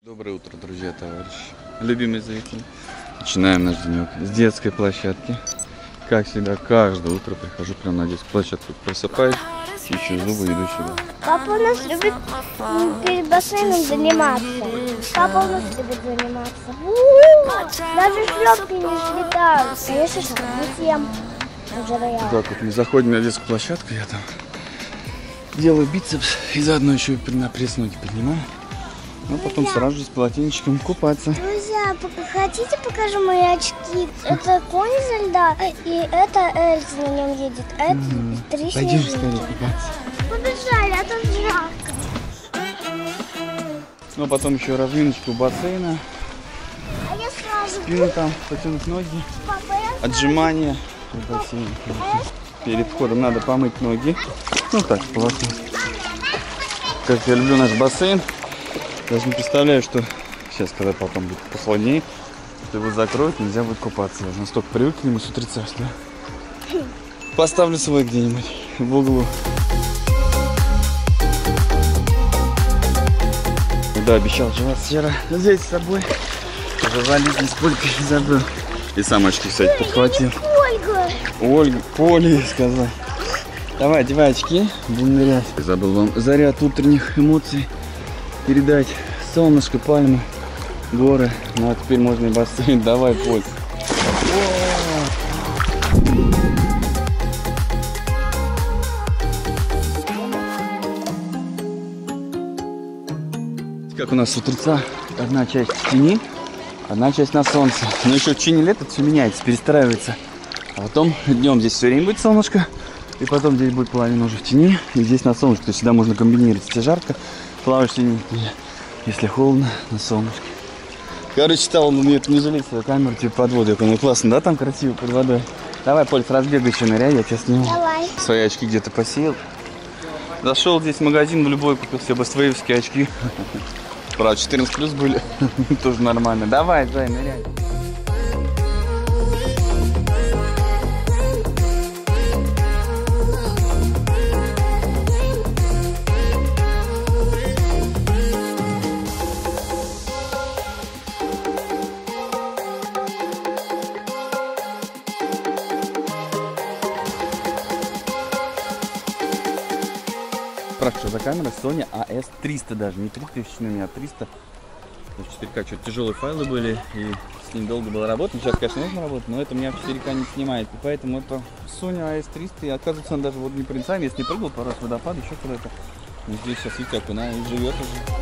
Доброе утро, друзья, товарищи, любимые зрители. Начинаем наш денек с детской площадки. Как всегда, каждое утро прихожу прямо на детскую площадку, просыпаюсь, чищу зубы, иду сюда. Папа у нас любит перед бассейном заниматься. Папа у нас любит заниматься. Даже шлепки не слетают. Конечно, не всем. Так вот мы заходим на детскую площадку, я там делаю бицепс и заодно еще и на пресс ноги поднимаю. Ну потом сразу же с полотенчиком купаться. Друзья, хотите покажу мои очки? Это конь изо льда, и это Эльза на нем едет, а это три Пойдем снежинки. скорее купаться. Побежали, а то жарко. Ну потом еще разминочку у бассейна. А я сразу... Спину там, потянуть ноги, Папа, я отжимания в бассейне. Перед входом надо помыть ноги. Ну так, полоснуть. Как я люблю наш бассейн. Даже не представляю, что сейчас, когда потом будет похолоднее, его закроют, нельзя будет купаться. Я настолько привык к нему с утреца, что поставлю свой где-нибудь в углу. Да, обещал же вас вчера взять с собой. Уже валить с Полькой забыл. И сам очки, кстати, подхватил. Ольга. Поля, сказал. Давай, одевай очки, будем нырять. Забыл вам заряд утренних эмоций передать. Солнышко, пальмы, горы. Ну а теперь можно и бассейн. Давай, Поль. Как у нас с утреца, одна часть в тени, одна часть на солнце. Но еще в течение лета все меняется, перестраивается. А потом днем здесь все время будет солнышко, и потом здесь будет половина уже в тени, и здесь на солнышке. То есть всегда можно комбинировать. Если жарко, плаваешь в тени, если холодно, на солнышке. Короче, стал мне это не жалеть свою камеру, типа под воду. Я понял, классно, да, там красиво под водой? Давай, Поль, с разбега еще ныряй, я тебя сниму. Давай. Свои очки где-то посеял. Зашел здесь в магазин, в любой, купил себе бествеевские очки. Правда, 14 плюс были, тоже нормально. Давай, Зай, ныряй. Спрашиваю за камерой Sony AS300 даже, не 3000 у меня, а 300. 4К, что-то тяжелые файлы были, и с ним долго было работать. Сейчас, конечно, нужно работать, но это у меня в 4К не снимает. И поэтому это Sony AS300, и оказывается, он даже водонепроницаемый. Если не прыгал пару раз в водопад, еще куда-то. Но здесь сейчас, видите, как она и живет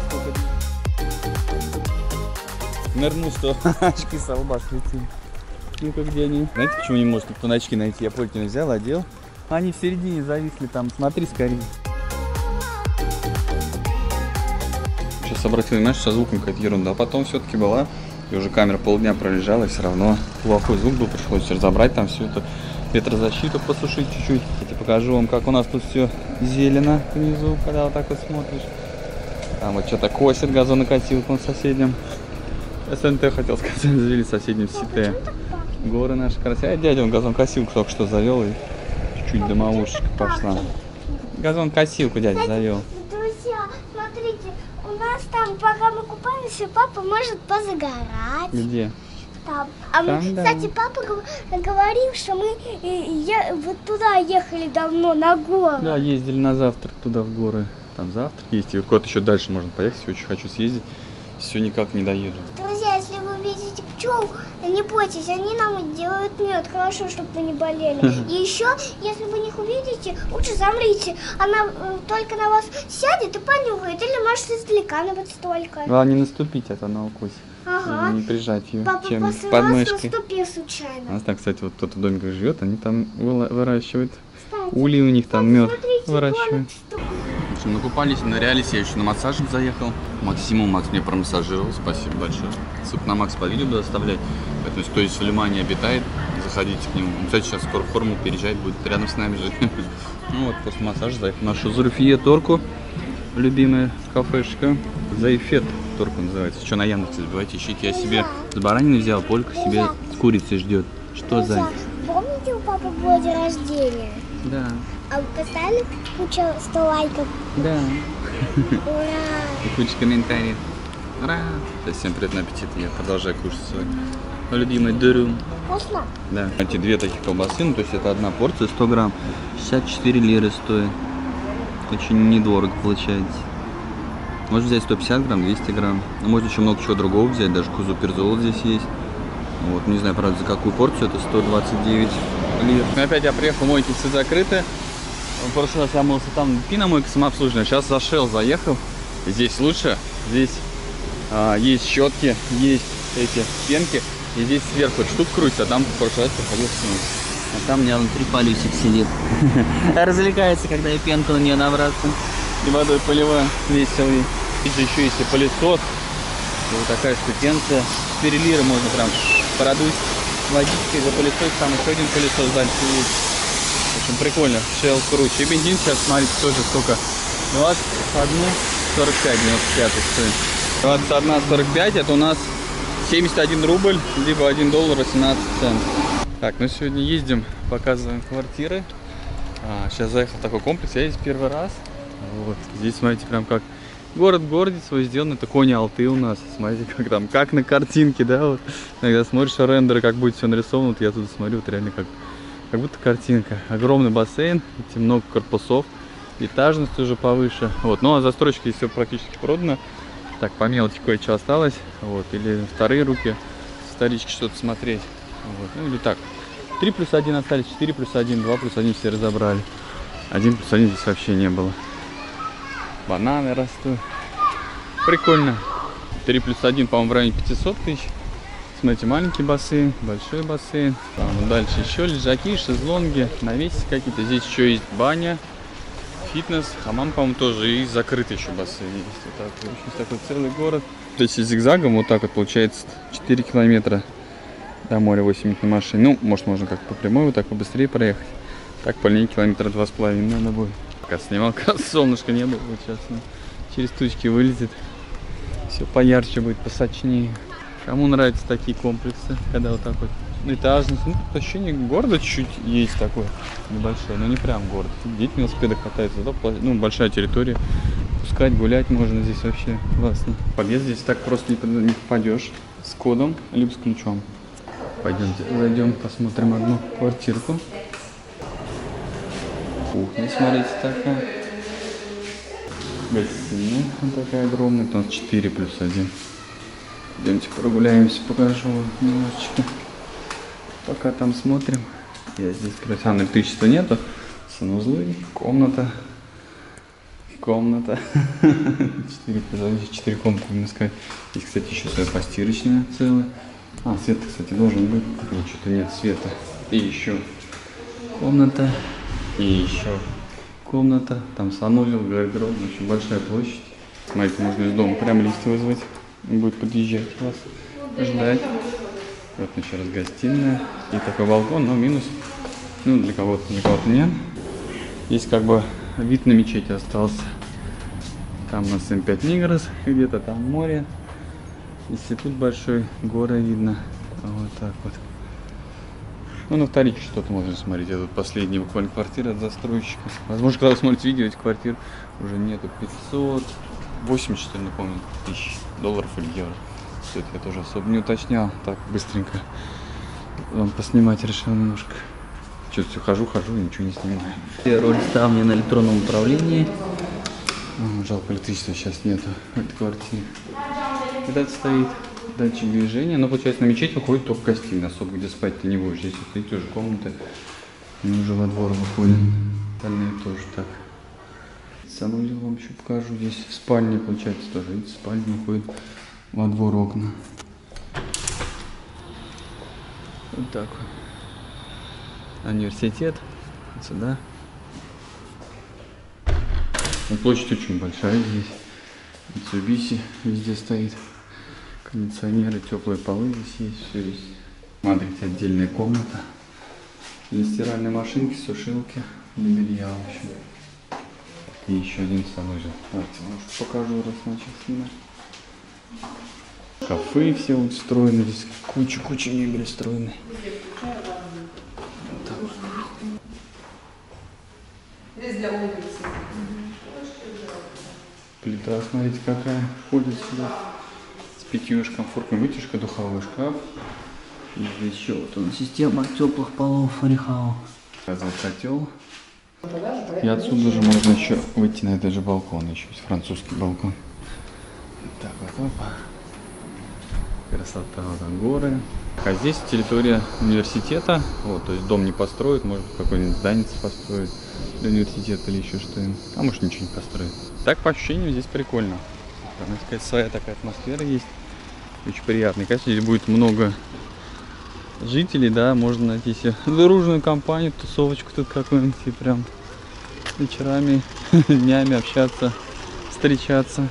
уже. Нырну, что очки со лба слетели. Ну-ка, где они? Знаете, почему не может никто на очки найти? Я Полькины взял, одел. Они в середине зависли там, смотри скорее. Сейчас обратил внимание, что со звуком какая-то ерунда. А потом все-таки была, и уже камера полдня пролежала, и все равно плохой звук был, пришлось разобрать там все это, ветрозащиту посушить чуть-чуть. Я покажу вам, как у нас тут все зелено внизу, когда вот так вот смотришь. Там вот что-то косит газонокосилку на соседнем. СНТ хотел сказать, завели соседнем Сите. Горы наши красивые. А дядя он газонокосилку только что завел, и чуть-чуть дымовушечка пошла. Газонокосилку дядя завел. У нас там, пока мы купаемся, папа может позагорать. Где? Там. Там, да. Кстати, папа говорил, что мы вот туда ехали давно, на гору. Да, ездили на завтрак туда в горы. Там завтрак есть. И куда-то еще дальше можно поехать. Очень хочу съездить. Все никак не доеду. Друзья, если вы видите пчел, не бойтесь, они нам делают мед. Хорошо, чтобы вы не болели. И еще, если вы их увидите, лучше замрите. Она только на вас сядет и понюхает. Или может издалека набыть столько. Главное не наступить, а то она укусит. Ага. Не прижать ее. Папа Чем после под вас мышкой. наступил случайно. У нас там, кстати, вот кто-то в домиках живет, они там выращивают. Кстати, Ульи у них там мед смотрите, выращивают. В общем, накупались, нырялись, я еще на массажик заехал. Максимум, Макс мне промассажировал, спасибо большое. Ссылку на Макс под видео буду оставлять. Поэтому, кто здесь в Лимане обитает, заходите к нему. Он, кстати, сейчас скоро в форму переезжает, будет рядом с нами жить. Ну вот, после массажа заехал в нашу Зульфие Торку, любимая кафешка. Зайфет Торку называется. Что на Яндексе забивайте, ищите. Я себе с баранины взял, Полька себе с курицей ждет. Что за? Помните, у папы было день рождения? Да. А вы поставили кучу 100 лайков? Да. Ура! И куча комментариев. Ура! Всем приятного аппетита. Я продолжаю кушать свой любимый дырум. Вкусно? Да. Эти две таких колбасы, ну, то есть это одна порция 100 грамм, 64 лиры стоит. Очень недорого получается. Можно взять 150 грамм, 200 грамм. Ну, можно еще много чего другого взять, даже кузу перзол здесь есть. Вот, не знаю, правда, за какую порцию, это 129 лир. Но опять я приехал, мойки все закрыты. В прошлый раз я мылся там, пиномойка самообслуживания. Сейчас за Shell заехал. Здесь лучше. Здесь есть щетки, есть эти пенки. И здесь сверху штука крутится, а там в прошлый раз проходил снизу. А там у меня внутри полюсик сидит. Развлекается, когда я пенку на нее набраться. И водой поливаю. Веселый. Здесь еще есть и пылесос. Вот такая штукенция. 4 лиры можно прям продуть водичкой за пылесос. Там еще один пылесос дальше есть. В общем, прикольно. Shell круче. И бензин сейчас, смотрите, тоже сколько. 21,45, 95 стоит. 21,45 это у нас 71 рубль, либо 1 доллар 18 центов. Так, ну сегодня ездим, показываем квартиры. Сейчас заехал в такой комплекс, я здесь первый раз. Вот, здесь, смотрите, прям как город в городе свой сделан. Это Кони Алты у нас. Смотрите, как там, как на картинке, да, вот. Иногда смотришь рендеры, как будет все нарисовано. Вот я туда смотрю, вот реально как будто картинка. Огромный бассейн, видите, много корпусов. Этажность уже повыше. Вот, ну а застройщики здесь все практически продано. Так, по мелочи кое-что осталось. Вот, или вторые руки вторички что-то смотреть. Вот, ну или так. 3+1 остались, 4+1, 2+1 все разобрали. 1+1 здесь вообще не было. Бананы растут. Прикольно. 3+1, по-моему, в районе 500 тысяч. Смотрите, маленький бассейн, большой бассейн. Там дальше еще лежаки, шезлонги, навесы какие-то. Здесь еще есть баня, фитнес, хамам, по-моему, тоже. И закрытый еще бассейн есть. Вот так, в общем, такой целый город. То есть зигзагом вот так вот получается 4 километра до моря, 8 минут на машине. Ну, может, можно как по прямой вот так побыстрее проехать. Так по линии километра 2,5 надо будет. Пока снимал, как раз солнышко не было. Вот сейчас через тучки вылезет. Все поярче будет, посочнее. Кому нравятся такие комплексы, когда вот так вот этажность. Ну, ощущение города чуть-чуть есть такое небольшое, но не прям город. Дети на велосипедах катаются, да, ну, большая территория. Пускать, гулять можно здесь вообще классно. В подъезд здесь так просто не попадешь. С кодом, либо с ключом. Пойдемте, зайдем, посмотрим одну квартирку. Кухня, смотрите, такая. Гостиная вот такая огромная. У нас 4+1. Идемте прогуляемся, покажу вам немножечко. Пока там смотрим. Я здесь профессионального электричества нету. Санузлы, комната. 4 комнаты, можно сказать. Здесь, кстати, еще своя постирочная целая. Свет, кстати, должен быть. Но что-то нет света. И еще комната. И еще комната. Там санузел, гардероб. В общем, большая площадь. Смотрите, можно из дома прям лифт вызвать. Он будет подъезжать вас, ждать. Вот еще раз гостиная. И такой балкон, но минус. Ну, для кого-то нет. Есть как бы вид на мечеть остался. Там у нас М5 Нигрос, где-то там море. Институт большой, горы видно. Вот так вот. Ну, на вторичке что-то можно смотреть. Это последняя буквально квартира от застройщика. Возможно, когда вы смотрите видео, этих квартир уже нету. 580, что ли, не помню, тысяч долларов или евро. Стоит, я тоже особо не уточнял. Так, быстренько вам поснимать решил немножко. Что-то все хожу и ничего не снимаю. Роль ставни на электронном управлении. Жалко, электричества сейчас нету в этой квартире. Когда-то стоит датчик движения, но получается на мечеть выходит только гостиная, особо где спать-то не будешь. Здесь вот эти тоже комнаты, мы уже во двор выходим. Остальные тоже так. Санузел вам еще покажу. Здесь в спальне получается тоже. Видите, спальня выходит во двор окна. Вот так вот. Университет. Вот сюда. Площадь очень большая здесь. Mitsubishi везде стоит. Кондиционеры, теплые полы здесь есть. Все есть. Смотрите, отдельная комната. Для стиральной машинки, сушилки, для белья, в общем. И еще один санузел. Давайте, может, покажу, раз начал снимать. Шкафы все вот встроены. Здесь куча мебели встроены. Здесь для улицы. Плита, смотрите, какая. Входит сюда. 5 комфортной вытяжка, духовой шкаф. И еще вот он, система теплых полов Рихау. Газовый котел. И отсюда же можно еще выйти на этот же балкон. Еще есть французский балкон. Так вот, опа. Красота, вот там горы. А здесь территория университета. Вот, то есть дом не построят, может какой-нибудь здание построить для университета или еще что-нибудь. А может ничего не построить. Так, по ощущениям, здесь прикольно. Надо сказать, своя такая атмосфера есть. Очень приятно. Конечно, здесь будет много жителей, да, можно найти себе дружную компанию, тусовочку тут какую-нибудь и прям вечерами, днями общаться, встречаться.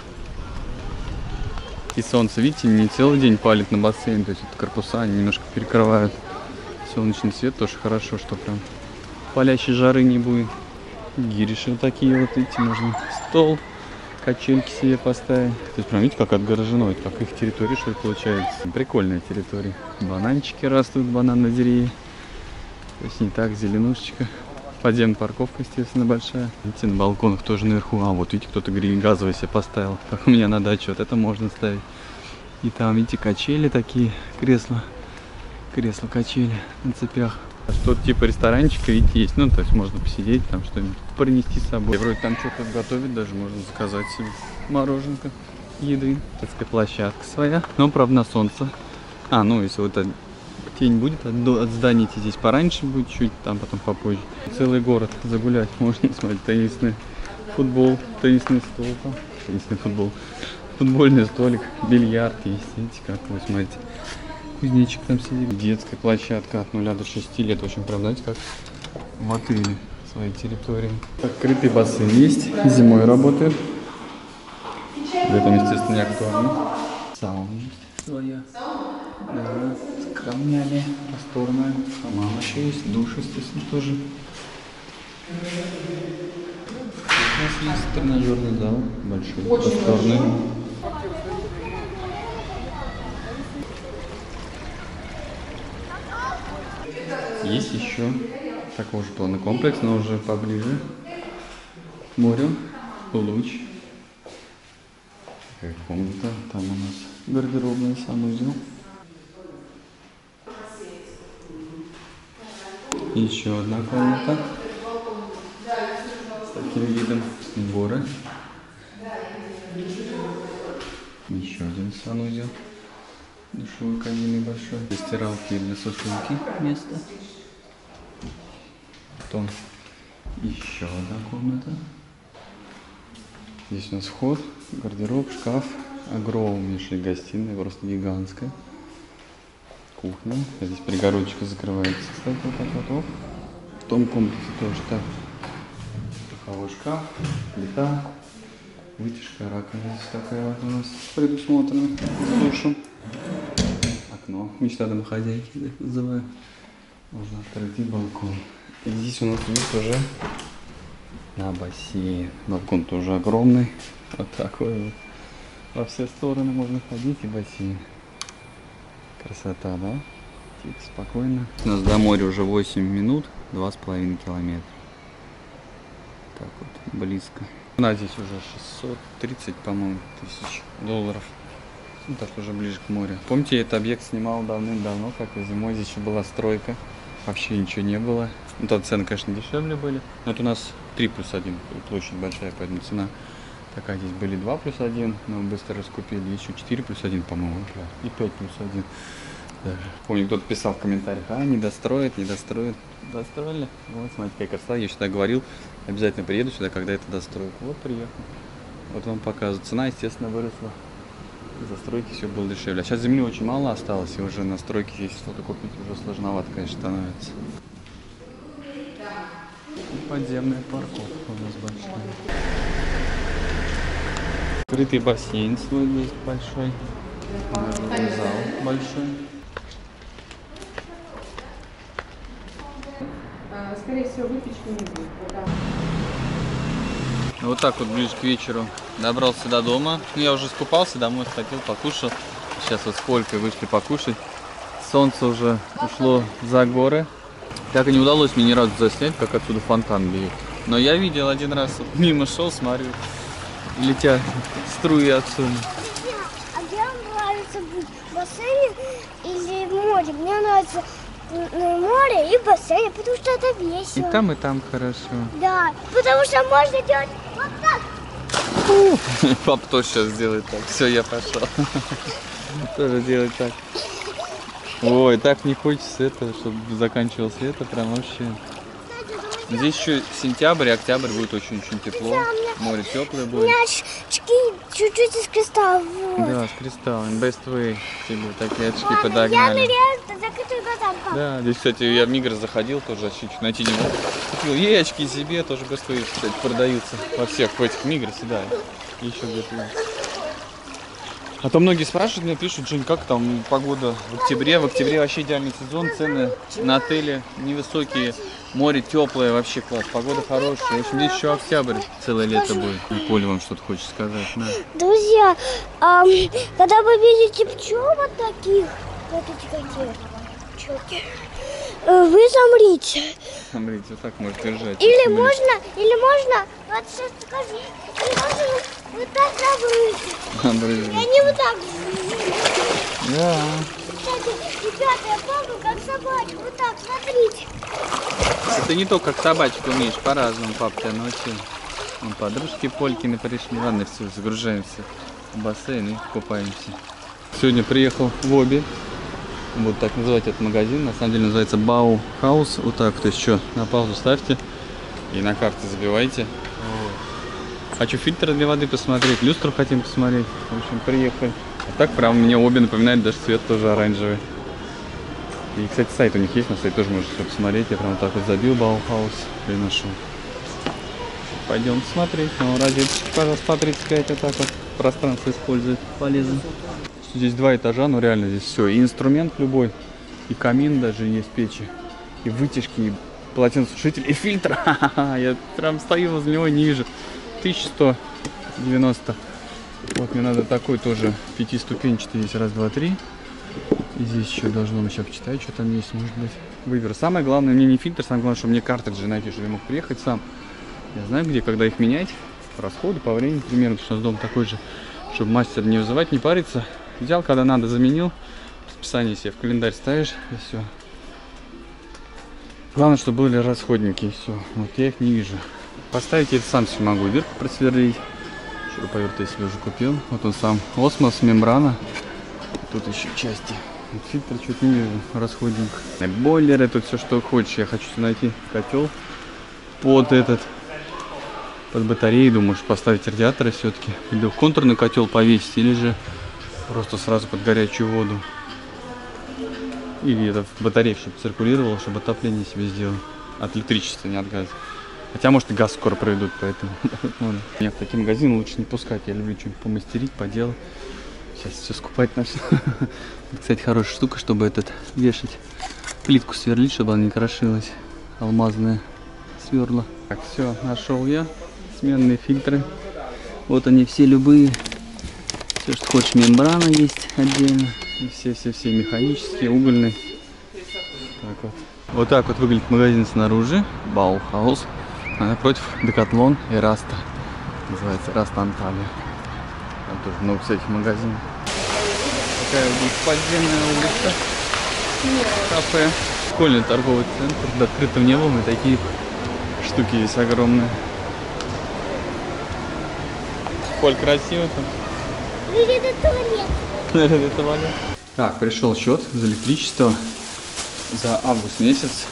И солнце, видите, не целый день палит на бассейн, то есть это корпуса они немножко перекрывают. Солнечный свет тоже хорошо, что прям палящей жары не будет. Гириши вот такие вот, видите, можно стол, качельки себе поставить. То есть прям видите, как отгорожено, это как их территория, что ли, получается. Прикольная территория. Бананчики растут, банан на дереве. То есть не так, зеленушечка. Подземная парковка, естественно, большая. Видите, на балконах тоже наверху. А, вот видите, кто-то гриль газовый себе поставил. Как у меня на даче, вот это можно ставить. И там, видите, качели такие, кресла-качели на цепях. Что-то типа ресторанчика, видите, есть. Ну, то есть можно посидеть, там что-нибудь принести с собой. Вроде там что-то готовить даже, можно заказать себе мороженка, еды. Детская площадка своя, но, правда, на солнце. А, ну, если вот тень будет от здания, здесь пораньше будет чуть, там потом попозже. Целый город загулять можно, смотреть, теннисный футбол, теннисный стол, там, теннисный футбол, футбольный столик, бильярд есть, видите, как вы смотрите. Кузнечик там сидит. Детская площадка от 0 до 6 лет. Очень прям, знаете, как в отеле своей территории. Открытый бассейн есть. Зимой работает. Летом, естественно, не актуально. Сауна есть своя. Да, с камнями. Просторная. Хамам еще есть. Душ, естественно, тоже. У нас есть тренажерный зал. Большой, просторный. Есть еще такой же планный комплекс, но уже поближе к морю, луч. Такая комната, там у нас гардеробный санузел. Еще одна комната с таким видом горы. Еще один санузел. Душевой кабины большой. Для стиралки для сушилки место. Потом еще одна комната. Здесь у нас вход, гардероб, шкаф. Огромнейшая гостиная, просто гигантская. Кухня. Здесь перегородочка закрывается, кстати, вот так вот. В том комплексе тоже так. Духовой шкаф, плита, вытяжка, раковина здесь такая вот у нас предусмотрена с душем. Окно. Мечта домохозяйки, так называю. Можно открыть и балкон. И здесь у нас вид уже на бассейн. Балкон тоже огромный. Вот такой вот. Во все стороны можно ходить и бассейн. Красота, да? Тихо, спокойно. У нас до моря уже 8 минут, 2,5 километра. Так вот, близко. У нас здесь уже 630, по-моему, тысяч долларов. Ну, так уже ближе к морю. Помните, я этот объект снимал давным-давно, как и зимой. Здесь еще была стройка. Вообще ничего не было. Ну, там цены, конечно, дешевле были. Но это у нас 3+1. Площадь большая, поэтому цена такая. Здесь были 2+1, но мы быстро раскупили. Еще 4+1, по-моему. И 5+1 даже. Помню, кто-то писал в комментариях, не достроят, не достроят. Достроили. Вот, смотрите, какая красота. Я сюда говорил, обязательно приеду сюда, когда это достроят. Вот, приехал. Вот вам показываю. Цена, естественно, выросла. Застройки все было дешевле. А сейчас земли очень мало осталось, и уже на стройке здесь что-то купить уже сложновато, конечно, становится. И подземная парковка у нас большая. Открытый бассейн свой есть большой. Зал большой. Скорее всего, выпечки не будет. Вот так вот ближе к вечеру добрался до дома. Ну, я уже искупался, домой сходил, покушал. Сейчас вот с Полькой вышли покушать. Солнце уже ушло за горы. Так и не удалось мне ни разу заснять, как отсюда фонтан бьет. Но я видел один раз, вот, мимо шел, смотрю, летят струи отсюда. А где вам нравится в бассейне или в море. Мне нравится море и бассейн, потому что это весело. и там хорошо. Да, потому что можно делать вот так. Папа тоже сейчас сделает так. Все, я пошел. Тоже делать так. Ой, так не хочется этого, чтобы заканчивалось лето, прям вообще. Здесь еще сентябрь и октябрь будет очень-очень тепло. Море теплое У будет. меня очки чуть-чуть из кристалла. Вот. Да, с кристаллом. Best way. Тебе такие очки Ладно, я подогнали. ныряю с закрытыми глазами. папа. Да, здесь, кстати, я в Мигрос заходил, тоже очки найти не мог. Купил ей очки себе, тоже Best way, кстати, продаются во всех в этих Мигросе, да. И еще где-то. А то многие спрашивают, мне пишут, Жень, как там погода в октябре? В октябре вообще идеальный сезон, цены на отели невысокие, море теплое, вообще класс, погода хорошая. В общем, здесь еще октябрь, целое лето будет. И Поля вам что-то хочет сказать. Да. Друзья, когда вы видите пчел вот таких, вот эти какие пчелки, вы замрите. Смотрите, вот так может держать. Или можно, вот сейчас скажу, или можно вот так забрыть. И они вот так. Да. Кстати, ребята, я помню, как собачка, вот так, смотрите. Это не то, как собачку умеешь, по-разному папа тебя научил. Вон подружки Полькины пришли. Ладно, все, загружаемся в бассейн и купаемся. Сегодня приехал в Оби. Буду так называть этот магазин. На самом деле называется Bauhaus. Вот так, то есть что, на паузу ставьте и на карты забивайте. Хочу фильтры для воды посмотреть, люстру хотим посмотреть. В общем, приехали. А так прям мне Оби напоминает, даже цвет тоже оранжевый. И, кстати, сайт у них есть, на сайт тоже можете все посмотреть. Я прям вот так вот забил Bauhaus и нашел. Пойдем смотреть. Ну, розеточки, пожалуйста, по 35 вот так вот пространство использует. Полезно. Здесь 2 этажа, но реально здесь все. И инструмент любой, и камин даже есть, печи, и вытяжки, и полотенцесушитель, и фильтр. Я прям стою возле него, не вижу. 1190. Вот мне надо такой тоже 5-ступенчатый. Здесь 1, 2, 3. И здесь еще должно быть, сейчас почитаю, что там есть, может быть. Выбор. Самое главное, мне не фильтр, самое главное, что мне картриджи найти, чтобы я мог приехать сам. Я знаю, где, когда их менять, по расходу, по времени примерно, потому что у нас дом такой же, чтобы мастер не вызывать, не париться. Взял, когда надо, заменил. Расписание себе в календарь ставишь, и все. Главное, чтобы были расходники, и все. Вот я их не вижу. Поставить я это сам себе могу. Дырку просверлить. Шуруповерт я себе уже купил. Вот он сам. Осмос, мембрана. Тут еще части. Вот фильтр чуть не вижу. Расходник. Бойлеры, тут все, что хочешь. Я хочу найти котел под этот. Под батарею. Думаю, поставить радиаторы все-таки. Или в контурный котел повесить, или же просто сразу под горячую воду. Или это в батарее, чтобы циркулировало, чтобы отопление себе сделать. От электричества, не от газа. Хотя, может, и газ скоро проведут, поэтому... Меня в такие магазины лучше не пускать. Я люблю что-нибудь помастерить, поделать. Сейчас все скупать начну. Кстати, хорошая штука, чтобы этот вешать. Плитку сверлить, чтобы она не крошилась. Алмазные сверла. Так, все, нашел я. Сменные фильтры. Вот они все любые. Все, что хочешь, мембрана есть отдельно. И все механические, угольные. Так вот. Вот так вот выглядит магазин снаружи. Bauhaus. А напротив Decathlon и Раста. Называется Раста Анталия. Там тоже много всяких магазинов. Такая вот подземная улица. Кафе. Школьный торговый центр. Под открытым небом и такие штуки здесь огромные. Поль, красиво там. Видит туалет. Так, пришел счет за электричество за август месяц.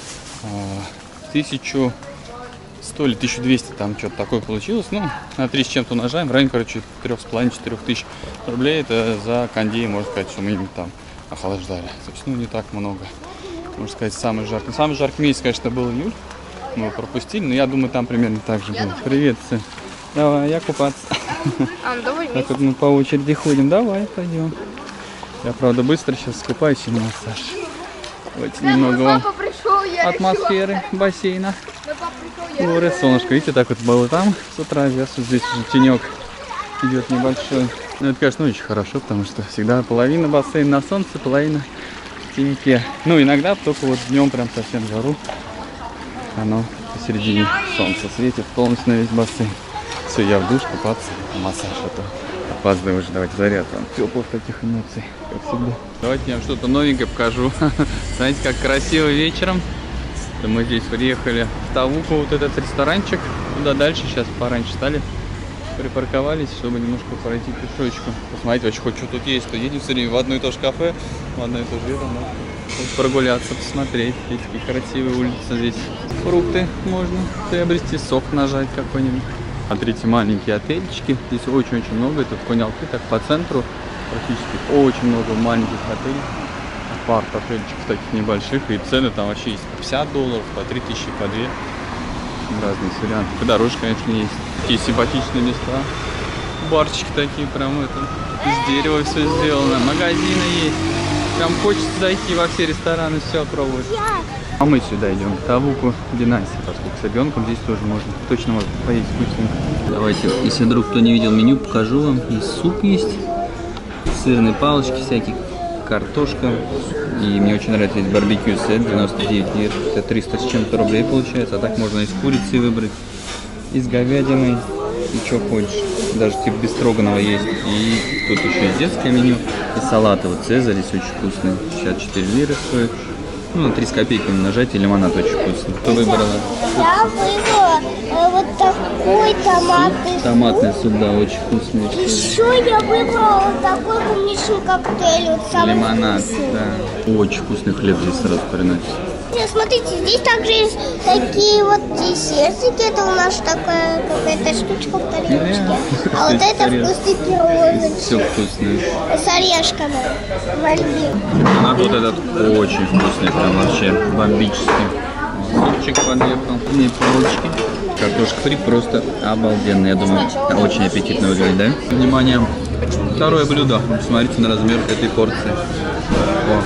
1100 или 1200, там что-то такое получилось. Ну, на 3 с чем-то умножаем. В районе, короче, 3,5-4 тысяч рублей. Это за кондей, можно сказать, что мы им там охлаждали. То есть, ну, не так много. Можно сказать, самый жаркий. Самый жаркий месяц, конечно, был июль. Мы его пропустили, но я думаю, там примерно так же было. Привет, сын. Давай, я купаться. Давай Так вот мы по очереди ходим. Давай, пойдем. Я, правда, быстро сейчас скупаюсь и на массаж. Давайте немного вам атмосферы бассейна. Горы, солнышко. Видите, так вот было там с утра. Сейчас вот здесь уже тенек идет небольшой. Ну, это, конечно, очень хорошо, потому что всегда половина бассейна на солнце, половина в теньке. Ну, иногда только вот днем прям совсем жару. Оно посередине солнца светит полностью на весь бассейн. Все, я в душ купаться, массаж это. опаздываю уже, давайте заряд вам теплых таких эмоций, как всегда. Давайте я вам что-то новенькое покажу. Знаете, как красиво вечером. Мы здесь приехали в Тавуку, вот этот ресторанчик. Туда дальше, сейчас пораньше стали. Припарковались, чтобы немножко пройти пешочку. Посмотрите, вообще хоть что тут есть, то едем все время в одно и то же кафе, в одно и то же это, но прогуляться, посмотреть. Видите, какие красивые улицы здесь. Фрукты можно приобрести, сок нажать какой-нибудь. Смотрите, маленькие отельчики. Здесь очень-очень много. Это в Коньалты, так по центру практически очень много маленьких отелей. Парк отельчиков таких небольших. И цены там вообще есть по $50, по 3000, по 2. Разные варианты. Подороже, конечно, есть. Такие симпатичные места. Барчики такие прям это. Из дерева все сделано. Магазины есть. Прям хочется зайти во все рестораны, все пробовать. А мы сюда идем. Тавуку Династия, поскольку с ребенком здесь тоже можно. Точно можно поесть вкусненько. Давайте, если вдруг кто не видел меню, покажу вам. Есть суп есть, сырные палочки всякие, картошка. И мне очень нравится, есть барбекю сет, 99 лир. Это 300 с чем-то рублей получается. А так можно и с курицей выбрать, и с говядиной, и что хочешь. Даже типа бестроганова есть. И тут еще есть детское меню. И салаты. Вот Цезарь есть очень вкусный. 64 лиры стоит. Ну, на 3 с копейками нажать, и лимонад очень вкусный. Кто выбрала? Я выбрала вот такой томатный суп. Томатный суп, да, очень вкусный. Еще я выбрала вот такой клубничный коктейль. Вот самый Лимонад, вкусный. да. Очень вкусный хлеб здесь сразу приносится. Смотрите, здесь также есть такие вот десертики. Это у нас такая какая-то штучка в тарелочке. А вот это вкусный пирожный. Все вкусное. С орешками. Вальбин. Лимонад вот этот очень вкусный, прям вообще бомбический. Супчик подъехал. И палочки. Картошка фри просто обалденно. Я думаю, очень аппетитно выглядит, да? Внимание, второе блюдо. Посмотрите на размер этой порции. О.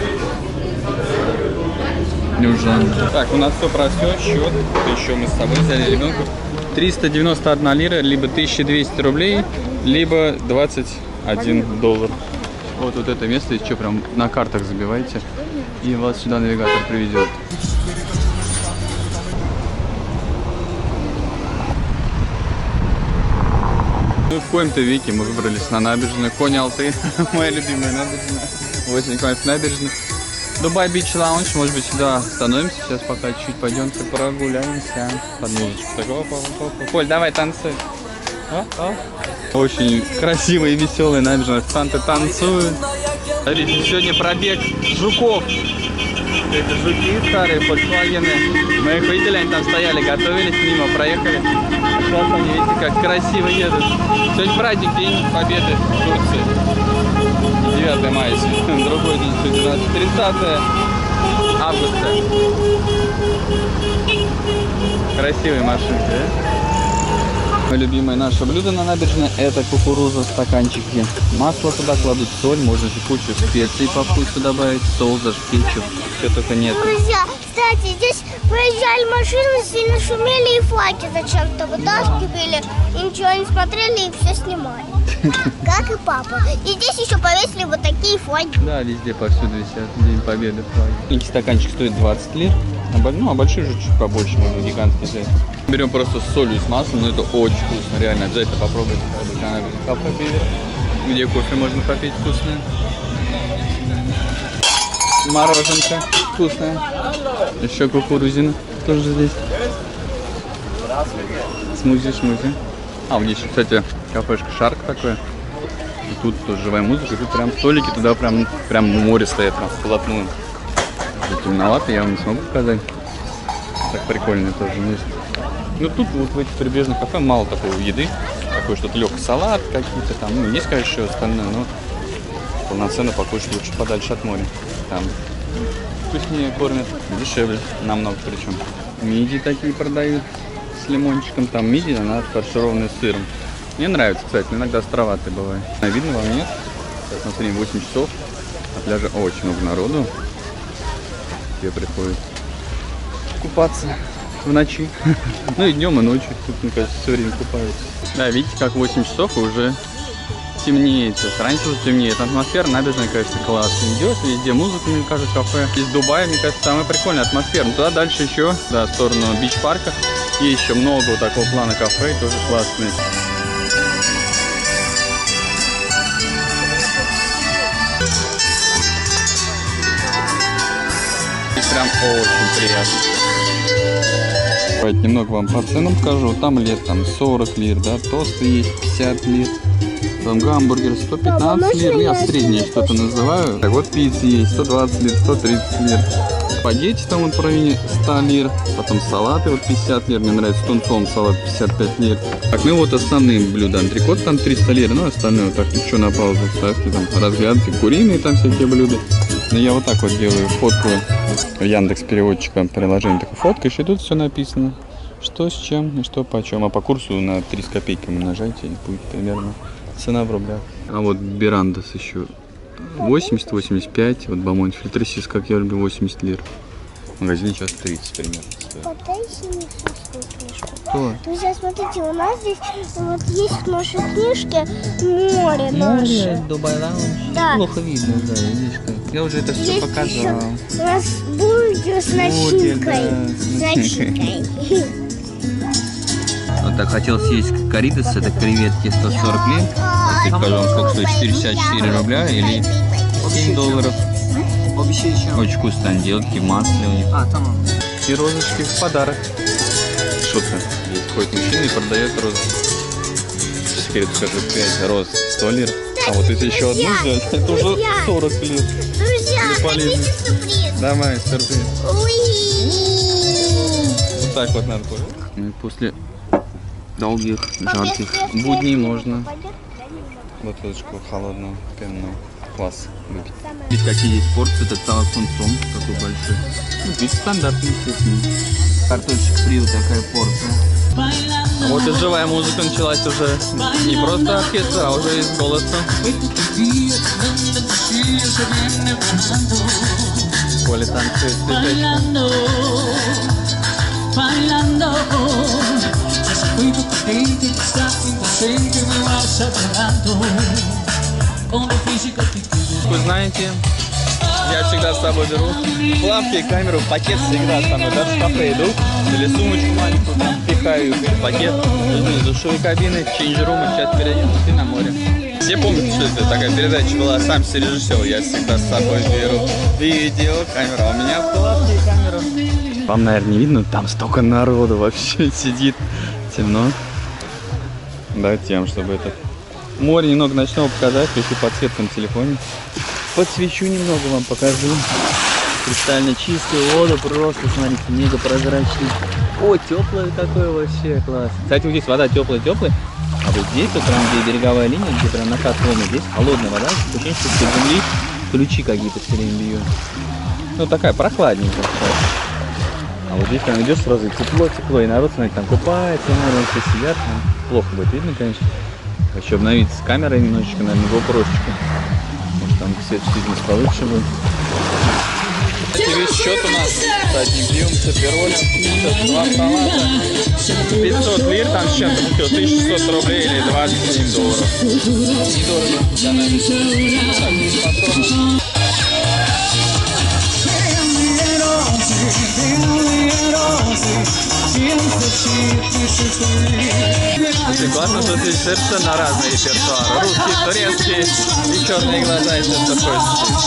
Южан. Так, у нас все просет, счет. Еще мы с собой взяли ребенку. 391 лира, либо 1200 рублей, либо $21. Вот это место, если что, прям на картах забивайте, и вас сюда навигатор приведет. Ну, в коем-то веке мы выбрались на набережную Коньалты, моя любимая набережная, 8 км набережной. Дубай Бич Лаунж, может быть, сюда остановимся, сейчас пока чуть пойдемте прогуляемся под музычку. Такого, Коль, давай танцуй. Очень красивая и веселая набережная, танцы танцуют. Смотрите, сегодня пробег жуков. Это жуки старые, фольксвагены. Мы их видели, они там стояли, готовились, мимо проехали. Сейчас они, видите, как красиво едут. Сегодня праздник, День Победы в Турции. 9 мая, другой день, сегодня 30 августа. Красивые машинки, да? Любимое наше блюдо на набережной — это кукуруза в стаканчике. Масло туда кладут, соль, можно еще кучу специй по вкусу добавить, соус, даже кетчуп, все только нет. Друзья, кстати, здесь проезжали машины, сильно шумели и флаги зачем-то вытаскивали, и ничего не смотрели и все снимали. Как и папа. И здесь еще повесили вот такие флаги. Да, везде повсюду висят День Победы флаги. Маленький стаканчик стоит 20 лир, а большой же чуть побольше, можно гигантский взять. Берем просто с солью и с маслом, но это очень вкусно, реально, обязательно попробуйте. Кафе, где кофе можно попить вкусное. Мороженка вкусная. Еще кукурузина тоже здесь. Смузи-шмузи. А, у них еще, кстати, кафешка Шарк такое. И тут тоже живая музыка, тут прям столики, туда прям море стоят, прям вплотную. Темновато, я вам не смогу показать. Так прикольно тоже место. Ну тут вот в этих прибрежных кафе мало такой еды. Такой что-то легкий салат какие-то там. Ну, есть, конечно, еще остальное, но полноценно покушать лучше подальше от моря. Там вкуснее кормят, дешевле, намного причем. Мидии такие продают с лимончиком. Там мидии, она фаршированная с сыром. Мне нравится, кстати, но иногда островатые бывают. Видно вам, нет? Сейчас на время 8 часов. На пляже очень много народу. Все приходят купаться в ночи. Ну и днем, и ночью. Тут, мне кажется, все время купаются. Да, видите, как 8 часов и уже темнеет. Раньше уже темнеет. Атмосфера набережная, конечно, классная. Идет везде музыка, мне кажется, кафе. Из Дубая, мне кажется, самая прикольная атмосфера. Но туда дальше еще, да, в сторону бич-парка. Есть еще много вот такого плана кафе, тоже классные. прям очень приятно. Давайте немного вам по ценам скажу. Там лир там 40 лир, да, тосты есть 50 лир. Там гамбургер 115 лир, я среднее что-то называю. Так вот пицца есть 120 лир, 130 лир. Спагетти там вот в районе 100 лир. Потом салаты вот 50 лир, мне нравится тунцом салат 55 лир. Так, ну вот основные блюда. Антрикот там 300 лир, ну остальное вот так ничего на паузу ставьте, там разглядывайте. Куриные там всякие блюда. Но я вот так вот делаю, фоткаю Яндекс переводчиком приложение, такой фоткаешь, и тут все написано. Что с чем и что почем. А по курсу на 3 с копейками нажайте, и будет примерно цена в рублях. А вот Берандас еще 80-85. Вот Бамон фильтрисис, как я люблю, 80 лир. В магазине сейчас 30 примерно стоит. Что? Друзья, смотрите, у нас здесь вот есть в нашей книжке море наше. Дубай Лаунж. Да. Плохо видно, да, видишь как. Я уже это все Есть показал. еще у нас бургер с начинкой. да. С начинкой. Вот так хотел съесть коридос, это креветки 140 лир. Я скажу вам, сколько стоит, 464 рубля или 7 долларов. Очень вкусно они делают, такие в масле у них. И розочки в подарок. Шутка. Здесь ходит мужчина и продает розы. Теперь скажу 5 роз 100 лир. А вот если еще одну взять, это уже 40 лир. Друзья, полезно. хотите сюрприз? Давай, сюрприз. Уи. Вот так вот надо будет. Ну и после долгих, жарких будней можно Бутылочку холодного пенного. Класс. Выпить. Здесь какие есть порции, это салат с тунцом, такой большой. Ну, здесь стандартный, естественно. Картошечка фри, вот такая порция. А вот и живая музыка началась уже. Не просто оркестр, а уже из голоса. Поле танцует с цветочком. Вы знаете, я всегда с собой беру плавки, камеру, пакет всегда со мной. Даже в кафе иду, или сумочку маленькую там пихаю, пакет, из душевой кабины, чейндж-рум, и сейчас переоденусь и на море. Все помнят, что это такая передача была, сам себе режиссер, я всегда с собой беру видеокамеру, а у меня плавки и камера. Вам, наверное, не видно, там столько народу вообще сидит, темно. Дайте вам, чтобы это... Море немного ночного показать, включу подсветку на телефоне. Подсвечу немного, вам покажу. Кристально чистую воду, просто, смотрите, мега прозрачный. О, теплое какое вообще, класс. Кстати, вот здесь вода теплая-теплая, а вот здесь, вот прям где береговая линия, где прям накат волны, здесь холодная вода, ощущение, что с земли ключи какие-то все время бьют. Ну, такая прохладненькая. А вот здесь прям идешь сразу тепло-тепло, и народ, смотрите, там купается, наверное, все сидят. Плохо будет видно, конечно. Хочу обновить с камерой немножечко, наверное, GoPro-чика. Может, там свет чуть-чуть получше будет. Весь счет у нас с одним пивом, циферолем, 2 салата, 500 лир, там с чем-то, 1600 рублей или 27 долларов. Недорого для нас. Очень классно, что здесь совершенно разные репертуары. Русский, турецкий и черные глаза, и все такое.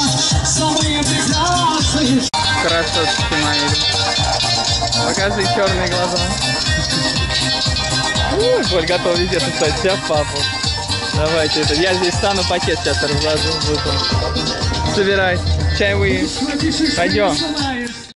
Красотки мои. Покажи черные глаза. Коль, готов везде писать себя в папу. Давайте это. Я здесь стану, пакет сейчас разложу. Собирай. Чай вы. Пойдем.